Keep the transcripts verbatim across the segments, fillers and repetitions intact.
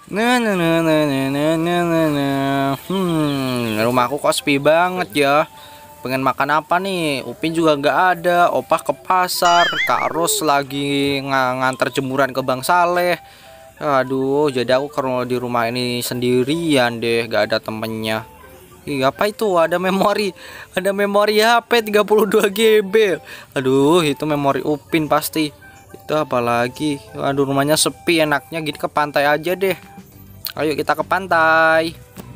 Nah, nah, nah, nah, nah, nah, nah, nah, nah. Hmm, rumahku kok sepi banget ya. Pengen makan apa nih? Upin juga nggak ada. Opah ke pasar. Kak Ros lagi ng ngantar jemuran ke Bang Saleh. Aduh, jadi aku kalau di rumah ini sendirian deh, gak ada temennya. Ih, apa itu? Ada memori, ada memori H P tiga puluh dua giga. Aduh, itu memori Upin pasti. Itu apalagi? Aduh, rumahnya sepi, enaknya gini ke pantai aja deh. Ayo kita ke pantai.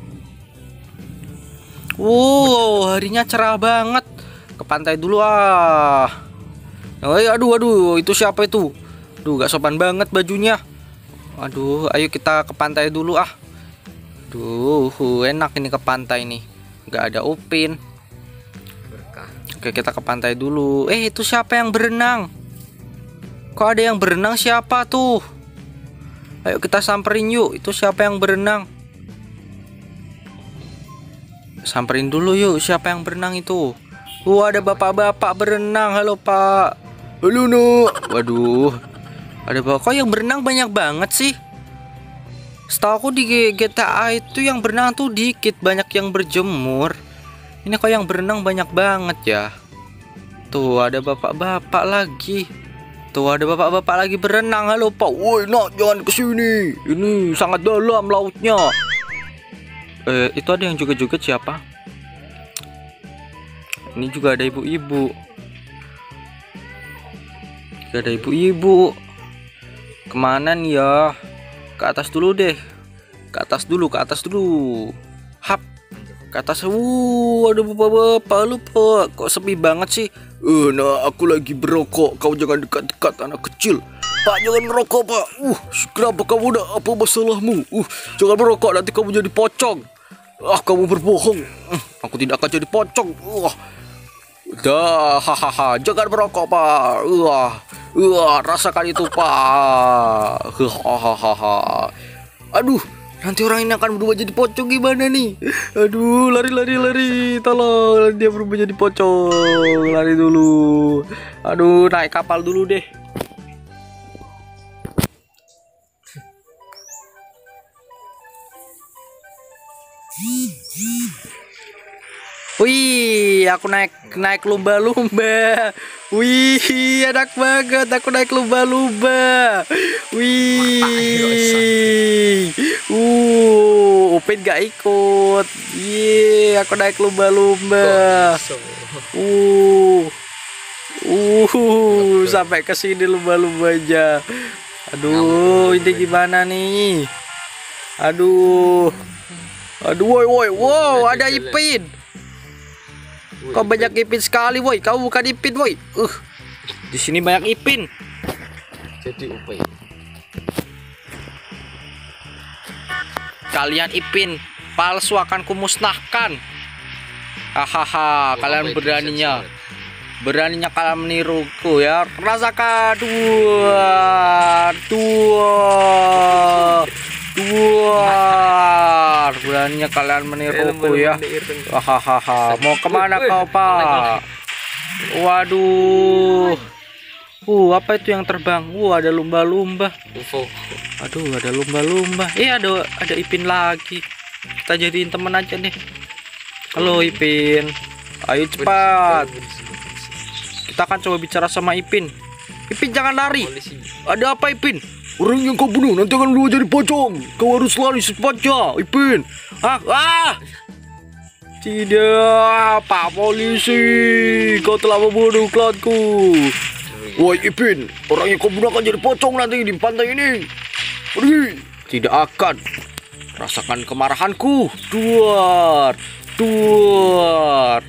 Wow, harinya cerah banget. Ke pantai dulu ah. Ayo, aduh, aduh, itu siapa itu? Duh, gak sopan banget bajunya. Aduh, ayo kita ke pantai dulu ah. Duh, enak ini ke pantai nih. Gak ada Upin. Berkah. Oke, kita ke pantai dulu. Eh, itu siapa yang berenang? Kok ada yang berenang, siapa tuh? Ayo kita samperin yuk. Itu siapa yang berenang? Samperin dulu yuk. Siapa yang berenang itu? Wah, ada bapak-bapak berenang. Halo pak. Halo nak. Waduh, ada bapak. Kok yang berenang banyak banget sih? Setahu aku di G T A itu yang berenang tuh dikit, banyak yang berjemur. Ini kok yang berenang banyak banget ya. Tuh ada bapak-bapak lagi. Tuh ada bapak-bapak lagi berenang. Halo pak. Woi nak, jangan kesini. Ini sangat dalam lautnya. Eh itu ada yang joget-joget siapa? Ini juga ada ibu-ibu. Ada ibu-ibu. Kemana nih ya? Ke atas dulu deh. Ke atas dulu, ke atas dulu. Hap. Ke atas. Wuh, ada bapak-bapak. Lupa. Kok sepi banget sih? Eh, nah aku lagi berokok. Kau jangan dekat-dekat anak kecil. Pak, jangan merokok, Pak. Uh, kenapa kamu udah apa masalahmu? Uh, jangan merokok, nanti kamu jadi pocong. Ah, kamu berbohong. Uh, aku tidak akan jadi pocong. Uh, dah, hahaha. Jangan merokok, Pak. Uh, uh, rasakan itu, Pak. Hahaha. Aduh. Nanti orang ini akan berubah jadi pocong gimana nih? Aduh, lari lari lari. Tolong, dia berubah jadi pocong. Lari dulu. Aduh, naik kapal dulu deh. Wih, aku naik naik lumba-lumba. Wih, enak banget. Aku naik lumba-lumba. Wih, uh, Upin gak ikut. Iya, aku naik lumba-lumba. Uh, uh, sampai ke sini lumba-lumbanya. Aduh, ini gimana nih? Aduh, aduh, woi, woi, wow, ada Ipin. Kok banyak Ipin sekali, woi? Kamu bukan Ipin, woi. Uh, di sini banyak Ipin. Jadi Upin. Kalian Ipin palsu akan kumusnahkan. Hahaha, kalian beraninya. Beraninya kalian meniruku ya. Rasakan. Dua. Dua. Dua. Beraninya kalian meniruku ya. Hahaha. Mau kemana kau, Pak? Waduh. Uh, apa itu yang terbang? Uh, ada lumba-lumba. U F O. Aduh, ada lumba-lumba. Eh, ada ada Ipin lagi. Kita jadiin temen aja deh. Halo Ipin. Ayo cepat. Kita akan coba bicara sama Ipin. Ipin jangan lari. Ada apa Ipin? Orang yang kau bunuh nanti akan berubah jadi pocong. Kau harus lari secepatnya, Ipin. Ah, ah. Tidak, Pak Polisi. Kau telah membunuh klanku. Woi Ipin, orang yang kau bunuh akan jadi pocong nanti di pantai ini. Pergi. Tidak akan. Rasakan kemarahanku. Duar. Duar.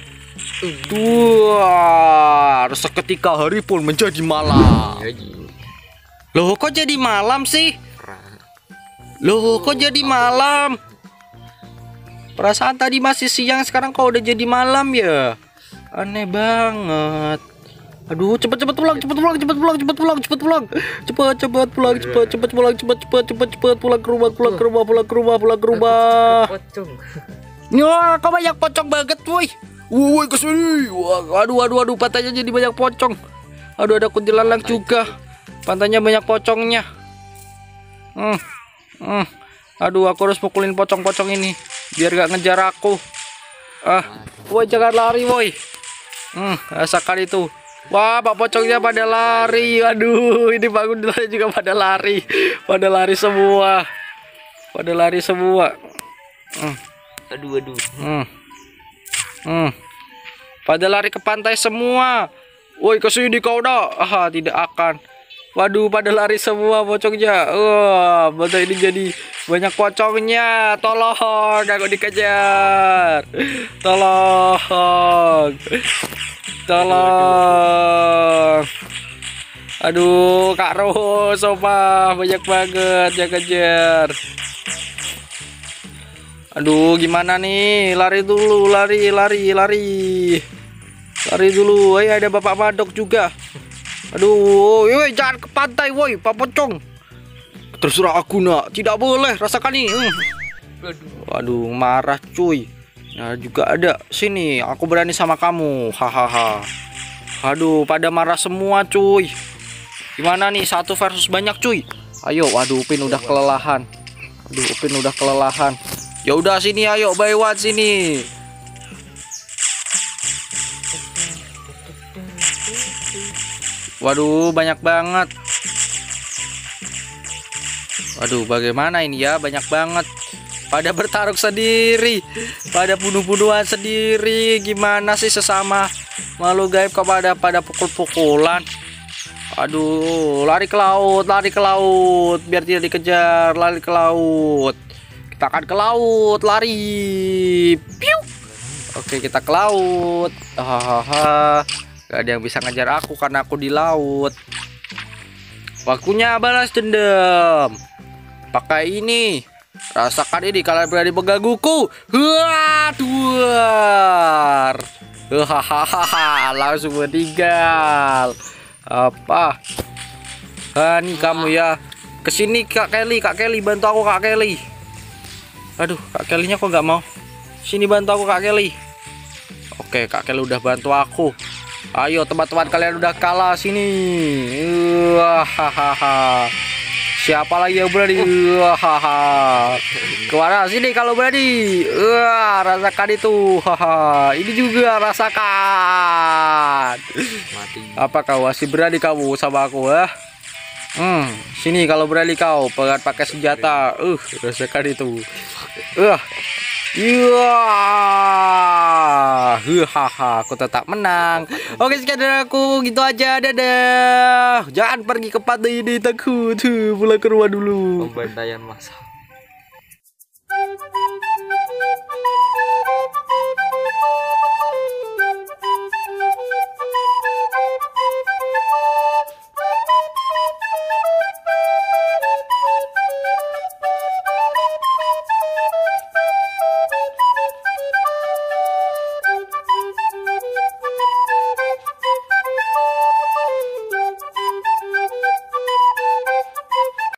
Duar. Seketika hari pun menjadi malam. Loh, kok jadi malam sih? Loh, kok jadi malam? Perasaan tadi masih siang, sekarang kok udah jadi malam ya? Aneh banget. Aduh, cepet cepet pulang, cepet pulang, cepet pulang, cepet pulang, cepet pulang, cepet cepet pulang, cepet cepet pulang, cepet cepet cepet cepet pulang ke rumah, pulang ke rumah, pulang ke rumah, pulang ke rumah. Wah, kok banyak pocong banget, woi. Woi, kesini. Wah, aduh, aduh, aduh, pantainya jadi banyak pocong. Aduh, ada kuntilanak juga. Pantainya banyak pocongnya. Hmm, hmm. Aduh, aku harus pukulin pocong-pocong ini biar gak ngejar aku. Ah, woi jangan lari woi. Hmm, rasakan itu. Wah, pak pocongnya pada lari. Aduh, ini bangun juga pada lari. Pada lari semua. Pada lari semua. Hmm. Aduh, aduh. Hmm. Hmm. Pada lari ke pantai semua. Woi, ke sini kau dah. Ah, tidak akan. Waduh, pada lari semua pocongnya. Wah, betul ini jadi banyak pocongnya. Tolong, aku dikejar. Tolong. Tolong. Aduh, Kak Ros, Sopa, banyak banget yang kejar. Aduh, gimana nih? Lari dulu, lari, lari, lari. Lari dulu. Eh, ada Bapak Madok juga. Aduh, woi, jangan ke pantai, woi, Pak Pocong. Terserah aku nak, tidak boleh, rasakan nih. Hmm. Waduh, marah cuy. Nah, juga ada sini, aku berani sama kamu, hahaha. Aduh, pada marah semua cuy. Gimana nih, satu versus banyak cuy. Ayo, waduh, Upin udah kelelahan. Aduh, Upin udah kelelahan. Ya udah sini, ayo, by one sini. Waduh, banyak banget. Waduh, bagaimana ini ya? Banyak banget. Pada bertarung sendiri, pada bunuh-bunuhan sendiri. Gimana sih sesama makhluk gaib kok pada pada pukul-pukulan? Aduh, lari ke laut, lari ke laut, biar tidak dikejar. Lari ke laut. Kita akan ke laut, lari. Piu. Oke, kita ke laut. Hahaha. Gak ada yang bisa ngejar aku karena aku di laut. Waktunya balas dendam. Pakai ini. Rasakan ini kalian berani menggangguku. Wah, duar. Hahaha, langsung meninggal. Apa? Ah, nih kamu ya. Kesini Kak Kelly, Kak Kelly bantu aku Kak Kelly. Aduh, Kak Kelly-nya kok nggak mau. Sini bantu aku Kak Kelly. Oke, Kak Kelly udah bantu aku. Ayo teman-teman, kalian udah kalah sini. Hahaha. Siapa lagi yang berani? Hahaha. Kemana sini kalau berani? Wah, rasakan itu. Haha. Ini juga rasakan. Mati. Apa kau masih berani kamu sama aku, ah? Hmm, sini kalau berani kau pengen pakai senjata. Uh, rasakan itu. Uh. Iya, hahaha, aku tetap menang. Oke, sekian dari aku, gitu aja, dadah. Jangan pergi ke pantai ini, takut. Pulang ke rumah dulu. Pembantaian massal.